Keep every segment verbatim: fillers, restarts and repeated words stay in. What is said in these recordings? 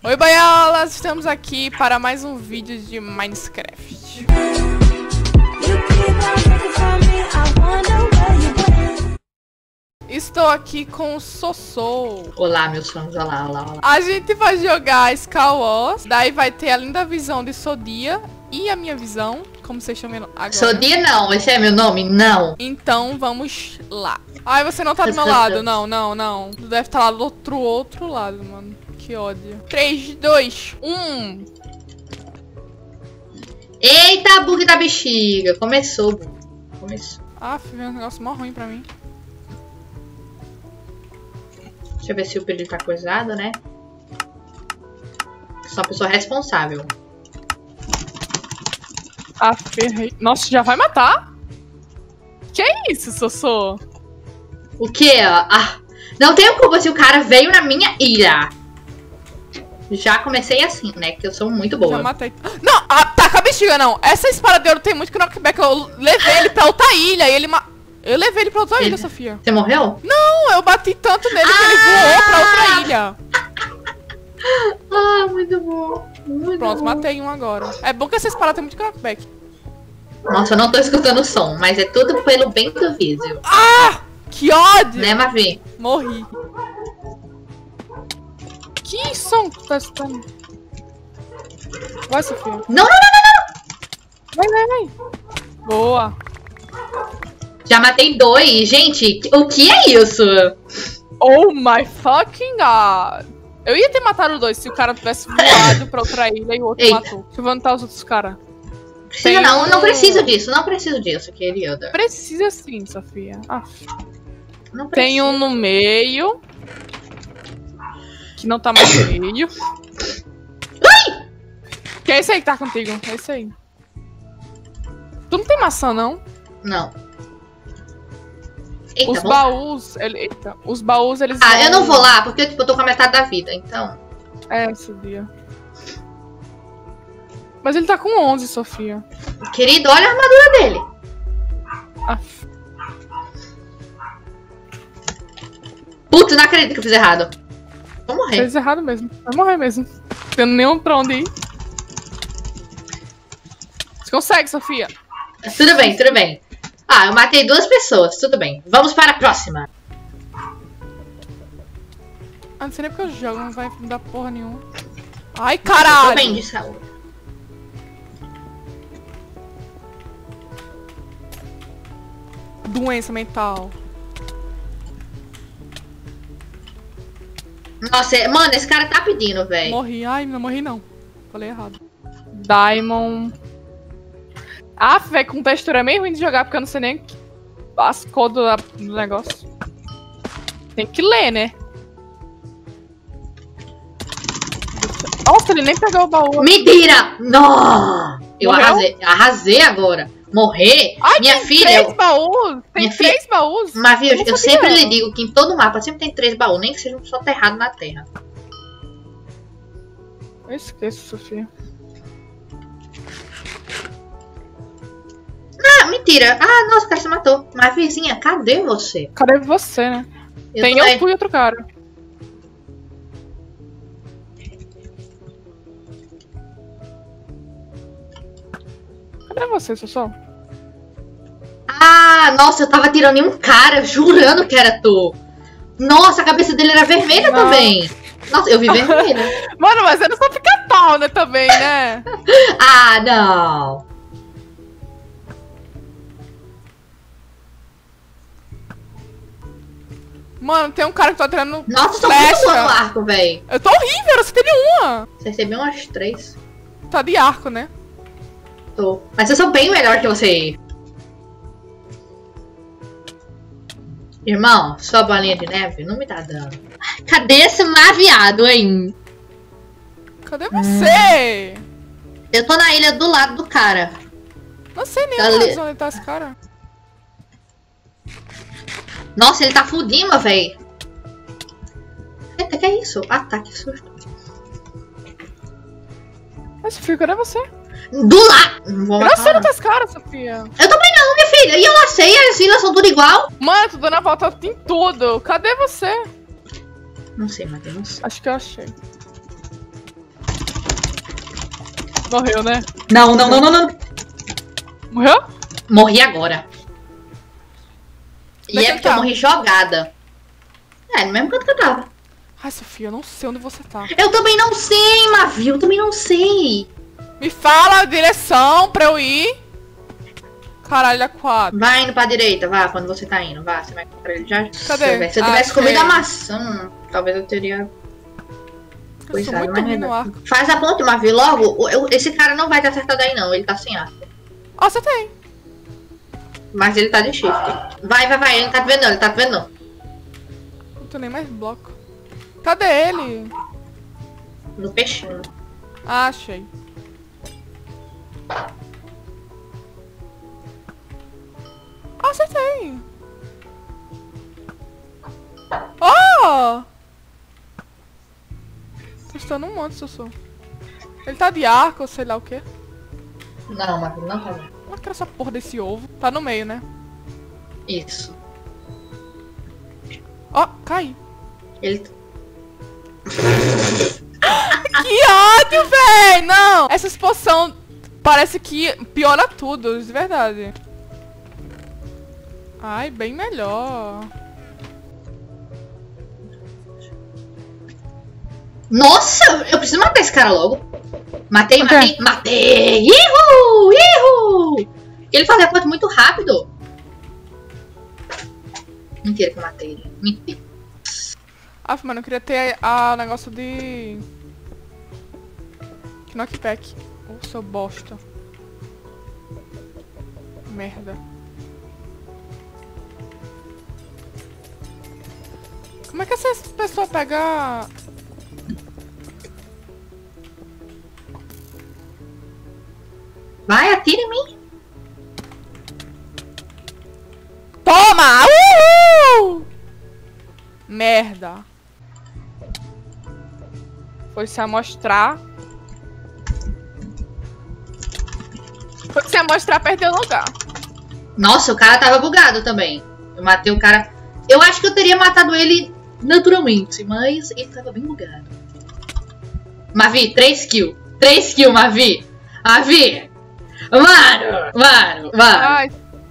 Oi, boiolas! Estamos aqui para mais um vídeo de Minecraft. Estou aqui com o Sossô. Olá, meus fãs. Olá, olá, olá. A gente vai jogar Skywars. Daí vai ter a linda visão de Sodia e a minha visão, como vocês estão vendo agora. Sodia não, esse é meu nome? Não. Então vamos lá. Ai, você não tá do meu lado. Não, não, não. Tu deve estar lá do outro, outro lado, mano. Que ódio. três, dois, um. Eita, bug da bexiga. Começou, começou. Ah, veio um negócio mó ruim pra mim. Deixa eu ver se o Pedro tá coisado, né? Sou uma pessoa responsável. Ah, ferrei. Nossa, já vai matar? Que é isso, Sossô? O quê? Ah, não tenho culpa se o cara veio na minha ilha. Já comecei assim, né? Que eu sou muito boa. Já matei. Não, ataca a bexiga, não. Essa espada de ouro tem muito knockback. Eu levei ele pra outra ilha e ele ma... Eu levei ele pra outra ele... ilha, Sofia. Você morreu? Não, eu bati tanto nele ah! que ele voou pra outra ilha. Ah, muito bom. Muito Pronto, bom. matei um agora. É bom que essa espada tem muito knockback. Nossa, eu não tô escutando o som, mas é tudo pelo bem do vídeo. Ah! Que ódio! Né, Mavi? Morri. Que som que tu tá escutando? Vai, Sofia. Não, não, não, não, não! Vai, vai, vai. Boa. Já matei dois. Gente, o que é isso? Oh my fucking god. Eu ia ter matado dois se o cara tivesse voado pra outra ilha e o outro Eita. matou. Deixa eu levantar os outros caras. Precisa não, um... não preciso disso, não preciso disso, querida. Precisa sim, Sofia. Ah. Não Tem um no meio. Que não tá mais no meio. Ai! Que é esse aí que tá contigo. É esse aí. Tu não tem maçã, não? Não. Eita, os vamos... baús... Ele... Eita. Os baús, eles Ah, vão... eu não vou lá, porque eu, tipo, eu tô com a metade da vida, então... É, esse dia. Mas ele tá com onze, Sofia. Querido, olha a armadura dele. Ah. Putz, não acredito que eu fiz errado. Vou morrer. Fez errado mesmo. Vai morrer mesmo. Tendo nenhum pra onde ir. Você consegue, Sofia? Tudo bem, tudo bem. Ah, eu matei duas pessoas, tudo bem. Vamos para a próxima. Ah, não sei nem porque eu jogo, não vai me dar porra nenhuma. Ai, caralho! Tô bem de saúde. Doença mental. Nossa, mano, esse cara tá pedindo, velho. Morri. Ai, não morri não. Falei errado. Diamond. Ah, velho, com textura é meio ruim de jogar, porque eu não sei nem as cores do, do negócio. Tem que ler, né? Nossa, ele nem pegou o baú. Mentira! Não! Eu Morreu? arrasei, arrasei agora. Morrer? Ai, minha tem filha. três eu... baús! Tem Minha três fi... baús! Mas, viu, eu, eu sabia. sempre lhe digo que em todo mapa sempre tem três baús, nem que seja um soterrado na terra. Eu esqueço, Sofia. Ah, mentira. Ah, nossa, o cara se matou. Mas, vizinha, cadê você? Cadê você, né? Eu Tem tô eu aí. fui outro cara. Cadê você, Sossô? Ah, nossa, eu tava tirando em um cara, jurando que era tu. Nossa, a cabeça dele era vermelha Não. também. Nossa, eu vi vermelha. Mano, mas eu não sou pica-pau, né, também, né? Ah, não. Mano, tem um cara que tá tirando Nossa, eu tô muito flecha. boa no arco, véi. Eu tô horrível, eu não sei nenhuma. Você recebeu umas três. Tá de arco, né? Tô. Mas eu sou bem melhor que você. Irmão, sua bolinha de neve não me tá dando. Cadê esse maviado, hein? Cadê você? Eu tô na ilha do lado do cara. Não sei nem Ali- onde tá esse cara. Nossa, ele tá fudindo, véi. Eita, que é isso? Ah, tá, que susto. Mas, Sofia, cadê você? Do lado! Não vou Eu não matar, sei não. onde tá esse cara, Sofia. Eu também não, minha filha. E eu lá sei, as ilhas são tudo igual. Mano, eu tô dando a volta em tudo. Cadê você? Não sei, Matheus. Acho que eu achei. Morreu, né? Não, não, não, não, não. Morreu? Morri agora. E Onde é é que porque eu tá? morri jogada. É, no mesmo canto que eu tava. Ai, Sofia, eu não sei onde você tá. Eu também não sei, Mavi. Eu também não sei. Me fala a direção pra eu ir. Caralho, é quatro. Vai indo pra direita, vá, quando você tá indo. Vá, você vai encontrar ele já. Cadê? Se eu tivesse Achei. comido a maçã, talvez eu teria... Eu sou coisado, muito mas ruim não no é. arco. Faz a ponte, Mavi, logo. O- eu- Esse cara não vai ter acertado aí, não. Ele tá sem arco. Ó, você tem. Mas ele tá de shift. Vai, vai, vai. Ele não tá te vendo, não. Ele tá te vendo, não. Não tenho nem mais bloco. Cadê ele? No peixinho. Ah, achei. Ah, acertei. Oh! Testando um monte, Sussu. Ele tá de arco, ou sei lá o quê. Não, Mavi, não tá vendo. Onde que era essa porra desse ovo? Tá no meio, né? Isso. Ó, cai. Ele... Que ódio, véi! Não! Essa exposição parece que piora tudo, de verdade. Ai, bem melhor. Nossa, eu preciso matar esse cara logo. Matei, Ok. matei, matei! Ihu! Ihu! Ele fazia coisa muito rápido. Mentira que eu matei ele. Mentira. Ah, mano, eu queria ter a, o negócio de... Knockback. Ô, seu bosta. Merda. Como é que essa pessoa pega... Vai, atira em mim. Toma! Uhul! Merda. Foi se amostrar. Foi se amostrar, perdeu o lugar. Nossa, o cara tava bugado também. Eu matei o cara. Eu acho que eu teria matado ele naturalmente, mas ele tava bem bugado. Mavi, três kills. três kills, Mavi. Mavi. Mano, mano, mano. Ai.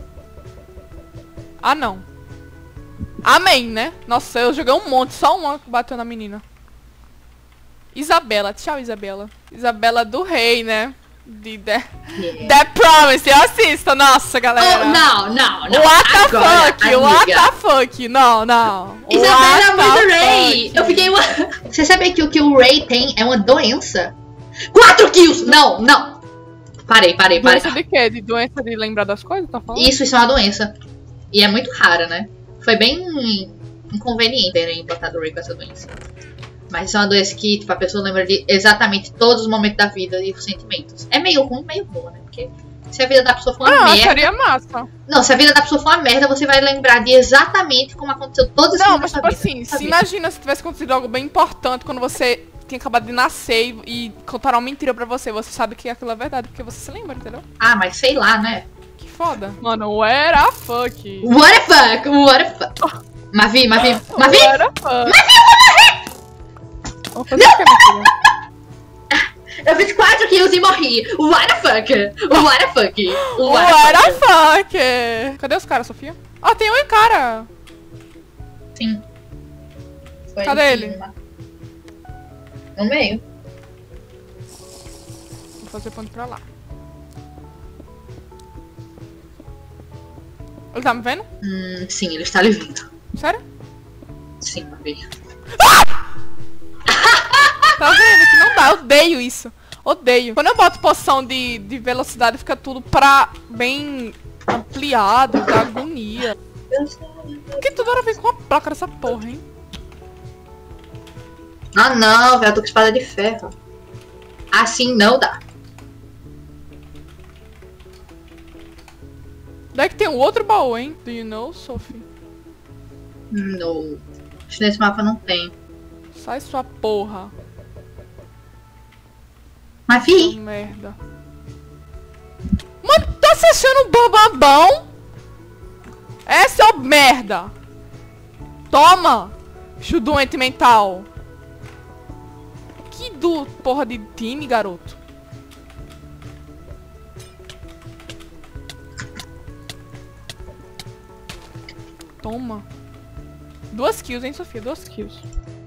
Ah, não. Amém, né? Nossa, eu joguei um monte. Só uma que bateu na menina. Isabela. Tchau, Isabela. Isabela do rei, né? De The, Yeah. The Promise. Eu assisto. Nossa, galera. Oh, não, não, não. What the Agora, fuck? What amiga. the fuck? Não, não. Isabela What é muito the Ray. fuck? Eu fiquei uma... Você sabia que o que o Ray tem é uma doença? Quatro kills! Não, não. Parei, parei, parei. Doença de quê? De doença de lembrar das coisas? Tá falando? Isso, isso é uma doença. E é muito rara, né? Foi bem inconveniente terem botado o Ray com essa doença. Mas isso é uma doença que, tipo, a pessoa lembra de exatamente todos os momentos da vida e os sentimentos. É meio ruim, meio bom, né? Porque se a vida da pessoa for uma Ah, merda... seria massa. Não, se a vida da pessoa for uma merda, você vai lembrar de exatamente como aconteceu todas as Não, coisas mas da tipo sua vida. assim, Sabia? se imagina se tivesse acontecido algo bem importante quando você tinha acabado de nascer e, e contaram uma mentira pra você. Você sabe que aquilo é verdade, porque você se lembra, entendeu? Ah, mas sei lá, né? Que foda. Mano, where the fuck? What the fuck? What the fuck? Mavi, Mavi, Mavi! Where the fuck? Mavi, eu vou morrer! Vou fazer o que, minha filha? Eu fiz quatro kills e morri. What the fuck? What the fuck? What the fuck? Cadê os caras, Sofia? Ah, tem um cara. Sim. Foi Cadê em ele? cima. No meio. Vou fazer ponto pra lá. Ele tá me vendo? Hum, sim, ele está lhe vendo. Sério? Sim, Mavi. Tá vendo que não dá, eu odeio isso. Odeio. Quando eu boto poção de, de velocidade, fica tudo pra bem ampliado, da agonia. Por que toda hora vem com a placa dessa porra, hein? Ah não, velho, eu tô com espada de ferro. Assim não dá. Daí que tem um outro baú, hein? Do you know, Sophie? Não. Acho que nesse mapa não tem. Sai sua porra. Mavi! Oh, merda. Mano, tá assistindo um bababão? Essa é o merda. Toma, bicho doente mental. Que do porra de time, garoto. Toma. Duas kills, hein, Sofia? Duas kills.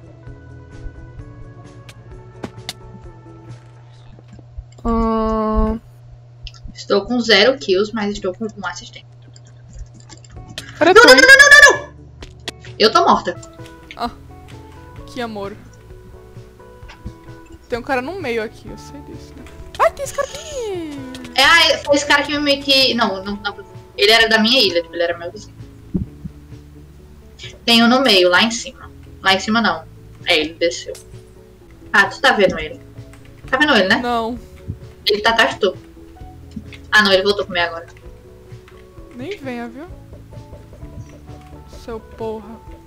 Hum... Estou com zero kills, mas estou com um assistente. Não, não, não, não, não, não, não! Eu tô morta. Ah, que amor. Tem um cara no meio aqui, eu sei disso, né? Ai, tem esse cara aqui! É, ah, foi esse cara que meio que... Não, não, não, ele era da minha ilha, ele era meu vizinho. Tem um no meio, lá em cima. Lá em cima não. É, ele desceu. Ah, tu tá vendo ele? Tá vendo ele, né? Não. Ele tá atrás de tu. Ah, não, ele voltou comigo agora. Nem venha, viu? Seu porra.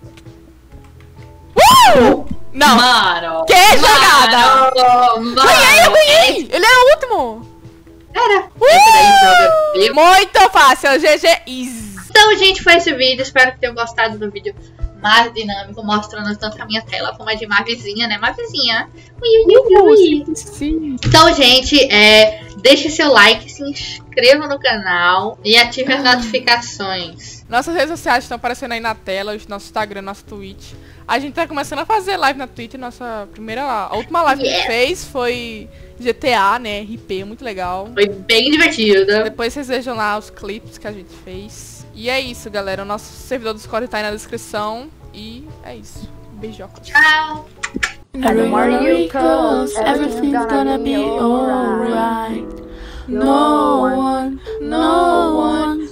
Uh! Não! Mano! Que jogada! Mano! Ganhei, eu ganhei! Ele era o último! Era! Uh! Esse daí joga vivo. Muito fácil, G G easy! Então, gente, foi esse vídeo. Espero que tenham gostado do vídeo mais dinâmico, mostrando tanto a minha tela como a de Marvizinha, né? Marvizinha. Ui, ui, ui, ui. Sim. Então, gente, é, deixe seu like, se inscreva no canal e ative as notificações. Nossas redes sociais estão aparecendo aí na tela, o nosso Instagram, nosso Twitch. A gente tá começando a fazer live na Twitch. Nossa primeira, a última live yeah. que a gente fez foi G T A, né? R P, muito legal. Foi bem divertido. Depois vocês vejam lá os clipes que a gente fez. E é isso, galera. O nosso servidor do Discord tá aí na descrição. E é isso. Beijocos. Tchau. Everywhere you go, everything's gonna be alright. No one, no one